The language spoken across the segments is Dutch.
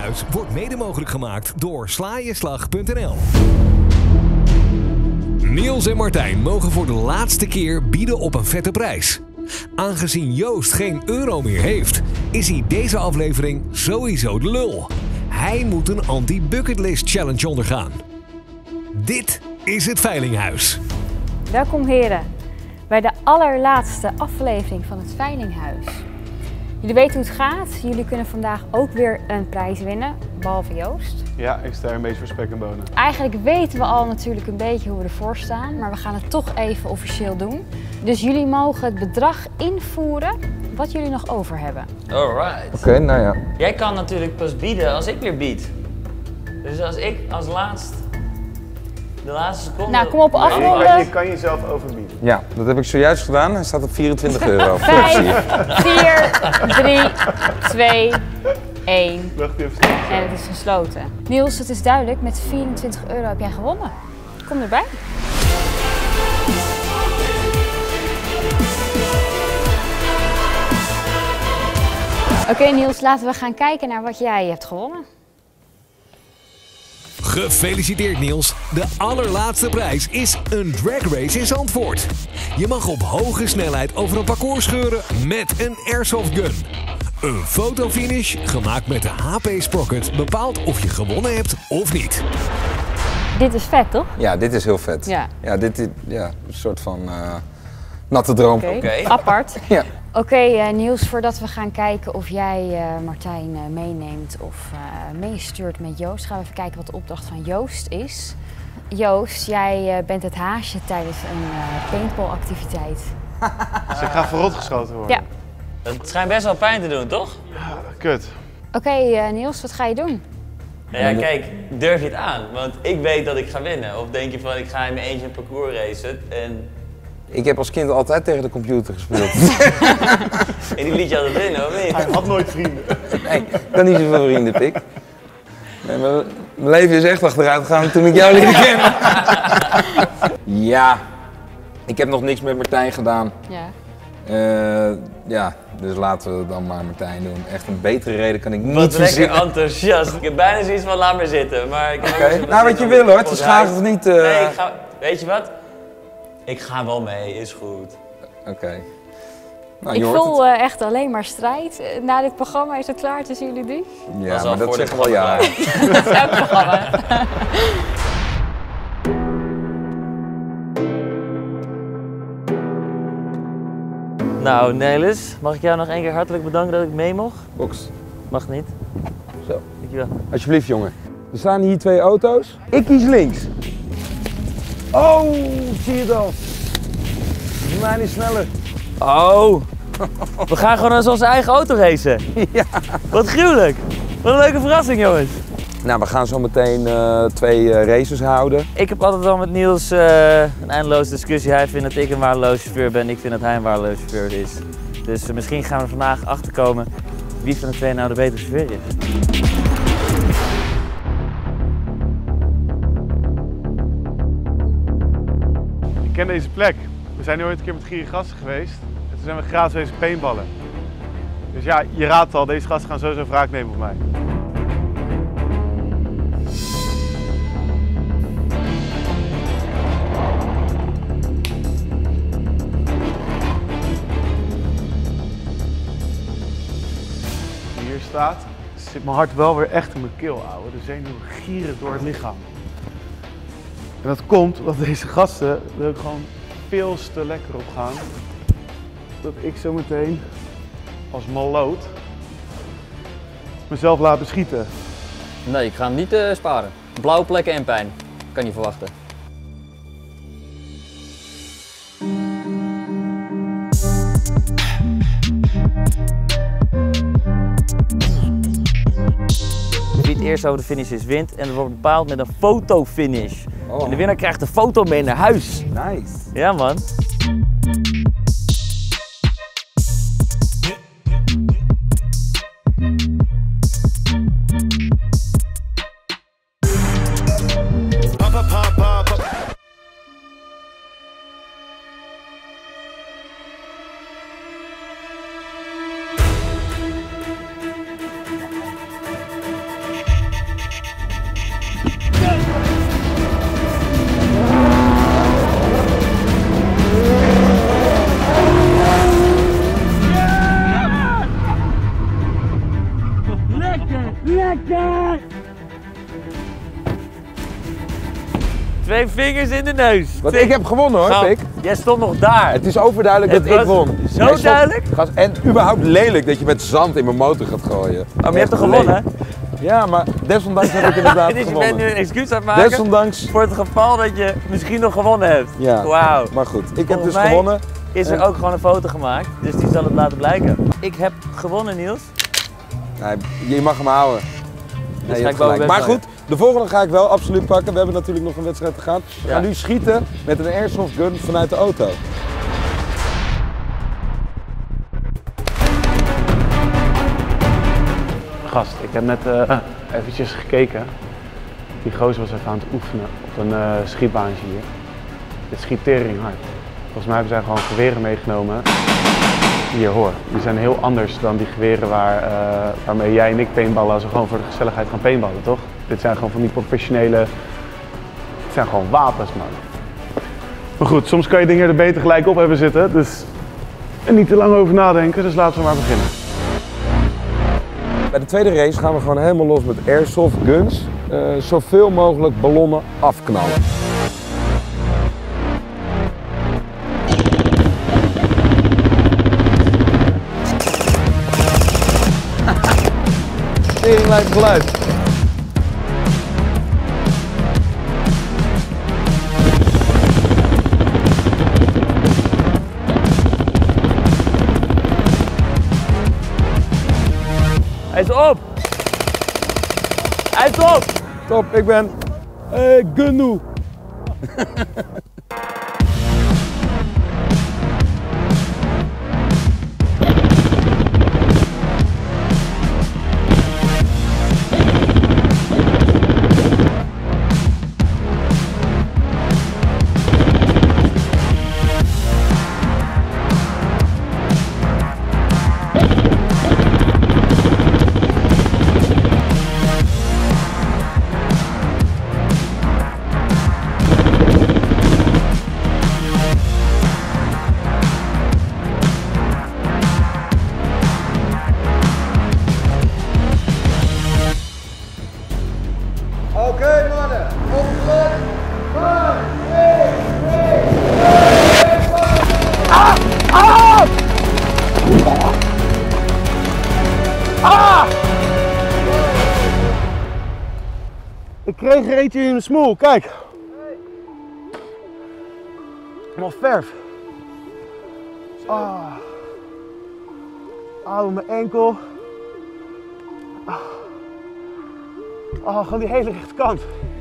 Veilinghuis wordt mede mogelijk gemaakt door slajeslag.nl. Niels en Martijn mogen voor de laatste keer bieden op een vette prijs. Aangezien Joost geen euro meer heeft, is hij deze aflevering sowieso de lul. Hij moet een anti-bucketlist challenge ondergaan. Dit is het Veilinghuis. Welkom heren, bij de allerlaatste aflevering van het Veilinghuis. Jullie weten hoe het gaat. Jullie kunnen vandaag ook weer een prijs winnen, behalve Joost. Ja, ik sta er een beetje voor spek en bonen. Eigenlijk weten we al natuurlijk een beetje hoe we ervoor staan, maar we gaan het toch even officieel doen. Dus jullie mogen het bedrag invoeren wat jullie nog over hebben. Alright. Oké, nou ja. Jij kan natuurlijk pas bieden als ik weer bied. Dus als ik als laatst, de laatste seconde... Nou, kom op, afronden. Je kan jezelf overbieden. Ja, dat heb ik zojuist gedaan. Hij staat op 24 euro. 5, 4, 3, 2, 1. Wacht even. En het is gesloten. Niels, het is duidelijk, met 24 euro heb jij gewonnen. Kom erbij. Oké, Niels, laten we gaan kijken naar wat jij hebt gewonnen. Gefeliciteerd Niels, de allerlaatste prijs is een drag race in Zandvoort. Je mag op hoge snelheid over een parcours scheuren met een airsoft gun. Een fotofinish gemaakt met de HP Sprocket bepaalt of je gewonnen hebt of niet. Dit is vet, toch? Ja, dit is heel vet. Ja. Ja, dit is een soort van natte droom. Oké. Apart. Ja. Oké, Niels, voordat we gaan kijken of jij Martijn meeneemt of meestuurt met Joost, gaan we even kijken wat de opdracht van Joost is. Joost, jij bent het haasje tijdens een paintballactiviteit. Dus ik ga verrot geschoten worden. Ja. Het schijnt best wel pijn te doen, toch? Ja, kut. Oké, Niels, wat ga je doen? Nou ja, kijk, durf je het aan? Want ik weet dat ik ga winnen. Of denk je van, ik ga in mijn eentje een parcours racen en... Ik heb als kind altijd tegen de computer gespeeld. En die liet je altijd winnen, of niet? Hij had nooit vrienden. Nee, ik had niet zoveel vrienden, pik. Nee, mijn leven is echt achteruit gegaan toen ik jou leerde kennen. Ja, ik heb nog niks met Martijn gedaan. Ja. Dus laten we het dan maar Martijn doen. Echt een betere reden kan ik niet Wat lekker verzinnen. enthousiast. Ik heb bijna zoiets van, laat maar zitten. Maar ik heb Oké, nou wat je wil hoor, het is graag of niet. Nee, ik ga... Weet je wat? Ik ga wel mee, is goed. Oké. Nou, Ik je hoort voel echt alleen maar strijd. Na dit programma is het klaar tussen jullie drie? het. Dat is Ja, al maar dat voor zeggen dit wel ja. programma. Dat is elk programma. Nou, Nelis, mag ik jou nog één keer hartelijk bedanken dat ik mee mocht? Box. Mag niet. Zo. Dankjewel. Alsjeblieft jongen. Er staan hier 2 auto's. Ik kies links. Oh, zie je dat? Voor mij niet sneller. Oh, we gaan gewoon als onze eigen auto racen. Ja. Wat gruwelijk. Wat een leuke verrassing, jongens. Nou, we gaan zo meteen 2 races houden. Ik heb altijd wel met Niels een eindeloze discussie. Hij vindt dat ik een waardeloze chauffeur ben, ik vind dat hij een waardeloze chauffeur is. Dus misschien gaan we vandaag achterkomen wie van de twee nou de betere chauffeur is. Ik ken deze plek. We zijn nu ooit een keer met Gieren Gassen geweest. En toen zijn we gratis wezen paintballen. Dus ja, je raadt het al, deze gasten gaan sowieso wraak nemen op mij. Hier staat, zit mijn hart wel weer echt in mijn keel, ouwe. De zenuwen gieren door het lichaam. En dat komt omdat deze gasten er ook gewoon veel te lekker op gaan. Dat ik zo meteen als malloot mezelf laat beschieten. Nee, ik ga hem niet sparen. Blauwe plekken en pijn. Kan je verwachten. Wie het eerst over de finish is, wint. En dat wordt bepaald met een fotofinish. Oh. En de winnaar krijgt de foto mee naar huis. Nice. Ja, man. geen vingers in de neus. Want ik heb gewonnen hoor, Gast, Pik. jij stond nog daar. Het is overduidelijk Het dat ik was won. zo Hij stond- duidelijk? Gast, en überhaupt lelijk dat je met zand in mijn motor gaat gooien. Oh, maar je hebt toch gewonnen? Lelijk. Ja, maar desondanks heb ik inderdaad Dus je bent gewonnen. nu een excuus aan het maken Desondanks, voor het geval dat je misschien nog gewonnen hebt. ja. Wauw. Maar goed, ik heb Volgens dus mij gewonnen. Is er ook gewoon een foto gemaakt, dus die zal het laten blijken. Ik heb gewonnen, Niels. Nee, je mag hem houden. Nee, je ga hebt ik boven gelijk. Maar bed goed, de volgende ga ik wel absoluut pakken. We hebben natuurlijk nog een wedstrijd te gaan. We Ja. gaan nu schieten met een airsoft gun vanuit de auto. Gast, ik heb net eventjes gekeken. Die gozer was even aan het oefenen op een schietbaantje hier. Dit schiet tering hard. Volgens mij hebben zij gewoon geweren meegenomen. Hier, hoor. Die zijn heel anders dan die geweren waarmee jij en ik paintballen als we gewoon voor de gezelligheid gaan paintballen, toch? Dit zijn gewoon van die professionele... Het zijn gewoon wapens, man. Maar goed, soms kan je dingen er beter gelijk op hebben zitten, dus... En niet te lang over nadenken, dus laten we maar beginnen. Bij de tweede race gaan we gewoon helemaal los met airsoft guns. Zoveel mogelijk ballonnen afknallen. Tering lijkt geluid. Hij is op! Hij is op! Top, ik ben Gunnu. Oké mannen, opgelet. 5, 4, 3, Ik kreeg er eentje in mijn smoel, kijk. Allemaal verf. Mijn enkel. Gewoon die hele rechterkant.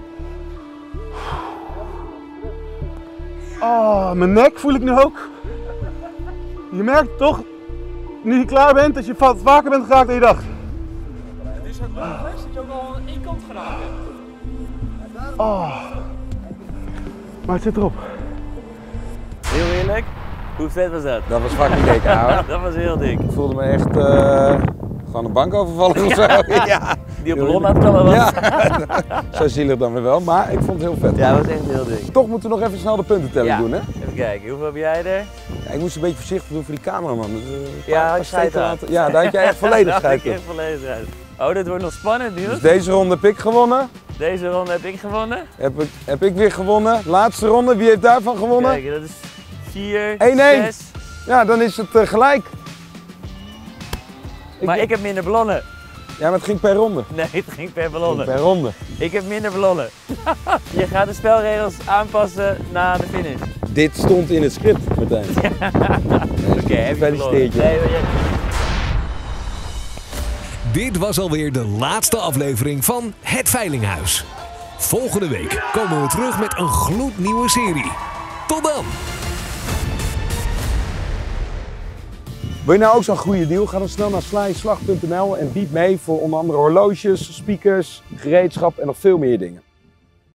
Mijn nek voel ik nu ook. Je merkt toch, nu je klaar bent, dat je vaker bent geraakt dan je dacht. Het is ook logisch dat je ook al aan één kant geraakt hebt. Maar het zit erop. Heel eerlijk, hoe vet was dat? Dat was fucking dik, ouwe. Dat was heel dik. Ik voelde me echt gewoon een bank overvallen of zo. Ja. Die op de ballon aan het knallen was. Ja, zo zielig dan weer wel, maar ik vond het heel vet. Ja, dat was echt heel dik. Toch moeten we nog even snel de puntentelling doen, hè? Even kijken, hoeveel heb jij er? Ja, ik moest een beetje voorzichtig doen voor die cameraman. Dus, Ja, paar ik scheid steken aan. laten. Ja, daar had jij echt volledig Daar had scheid ik op. echt volledig uit. Oh, dit wordt nog spannend, Niels. Dus deze ronde heb ik gewonnen. Deze ronde heb ik gewonnen. Heb ik weer gewonnen. Laatste ronde, wie heeft daarvan gewonnen? Kijk, dat is 4, 1-1. 6. Ja, dan is het gelijk. Maar ik heb minder ballonnen. Ja, maar het ging per ronde. Nee, het ging per Het ballonnen. ging per ronde. Ik heb minder ballonnen. Je gaat de spelregels aanpassen na de finish. Dit stond in het script, Martijn. Oké, heb je Gefeliciteerd, verloren. joh. Nee, Dit was alweer de laatste aflevering van Het Veilinghuis. Volgende week komen we terug met een gloednieuwe serie. Tot dan! Wil je nou ook zo'n goede deal? Ga dan snel naar slijslag.nl en bied mee voor onder andere horloges, speakers, gereedschap en nog veel meer dingen.